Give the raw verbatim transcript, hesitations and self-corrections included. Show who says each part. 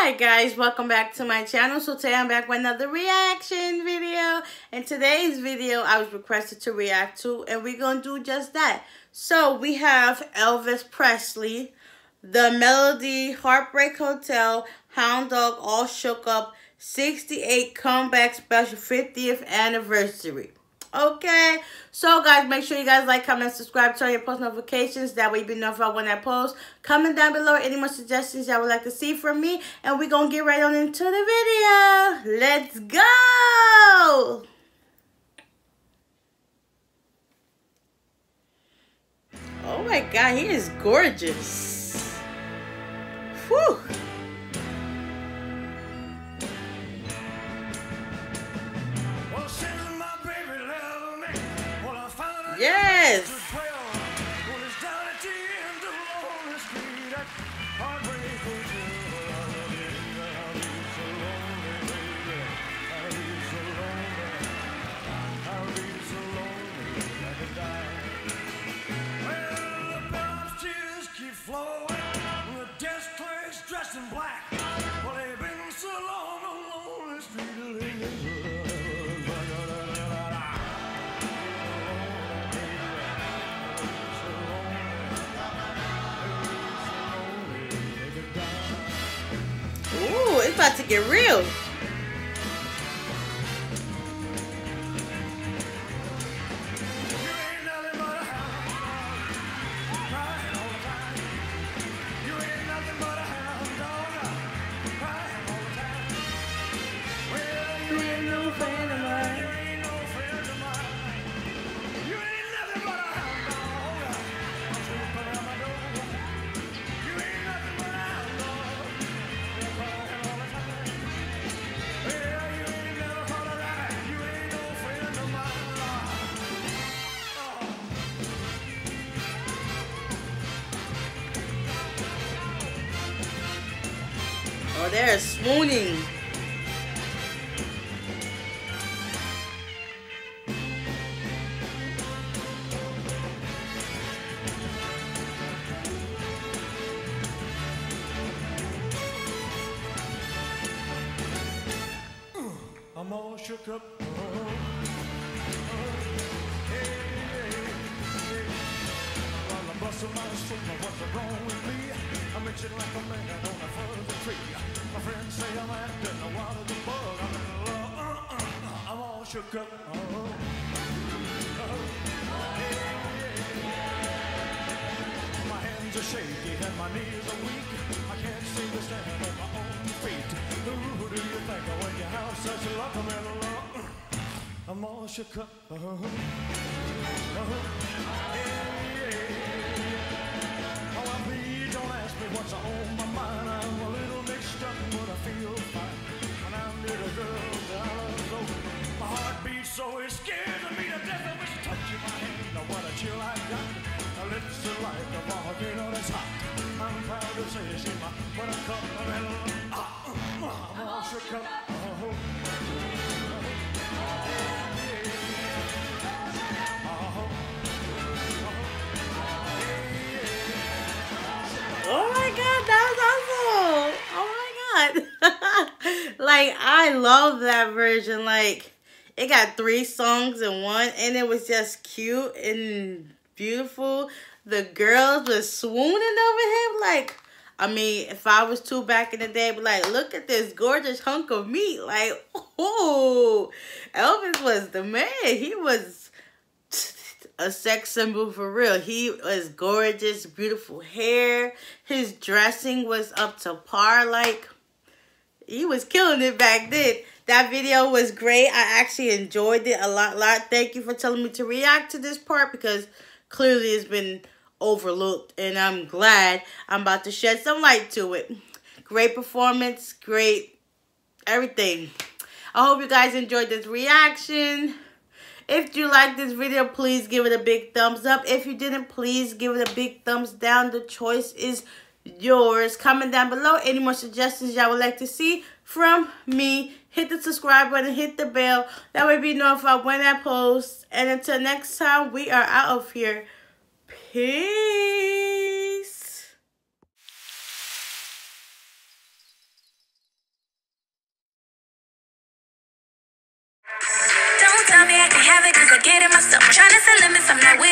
Speaker 1: Hi guys, welcome back to my channel. So today I'm back with another reaction video. In today's video I was requested to react to, and we're gonna do just that. So we have Elvis Presley, the Medley, Heartbreak Hotel, Hound Dog, All Shook Up, sixty-eight Comeback Special fiftieth Anniversary. Okay, so guys, make sure you guys like, comment, subscribe, turn on your post notifications. That way you be notified when I post. Comment down below any more suggestions y'all would like to see from me. And we're going to get right on into the video. Let's go! Oh my God, he is gorgeous. Whew. Yes.
Speaker 2: Dressed in black. Well, they've been so long on the street.
Speaker 1: Ooh, it's about to get real. Oh, they're swooning.
Speaker 2: I'm all shook up. Oh, oh, hey, hey, hey. While I'm busting my soul, what's wrong with me? I'm itching like a man on a fuzzy tree. My friends say I'm acting a wild as a bug. I'm in love. Uh, uh, uh, I'm all shook up. Oh, oh, hey, hey. My hands are shaky and my knees are weak. I can't seem to stand on my own feet. Who do you think when you have such luck? I'm in love. I'm all shook up. Oh, oh, hey, hey. Oh, please don't ask me what's on my mind. I'm a little mixed up, but I feel fine. When I'm near the girl that I love so, my heart beats so it scares me to death. I wish touching my hand. Now what a chill I got. Her lips are like a volcano that's hot. I'm proud to say she's my buttercup. And ah, I'm all shook up. Oh, oh.
Speaker 1: Oh my God, that was awesome. Oh my God. Like, I love that version. Like, it got three songs in one, and it was just cute and beautiful. The girls were swooning over him. Like, I mean, if I was two back in the day, I'd be like, look at this gorgeous hunk of meat. Like, oh, Elvis was the man. He was a sex symbol for real. He was gorgeous, beautiful hair. His dressing was up to par. Like, he was killing it back then. That video was great. I actually enjoyed it a lot, lot. Thank you for telling me to react to this part, because clearly it's been overlooked, and I'm glad I'm about to shed some light to it. Great performance, great everything. I hope you guys enjoyed this reaction. If you like this video, please give it a big thumbs up. If you didn't, please give it a big thumbs down. The choice is yours. Comment down below any more suggestions y'all would like to see from me. Hit the subscribe button, hit the bell. That way be notified when I post. And until next time, we are out of here. Peace.
Speaker 3: have it cause I get it myself. I'm trying to set limits, I'm not with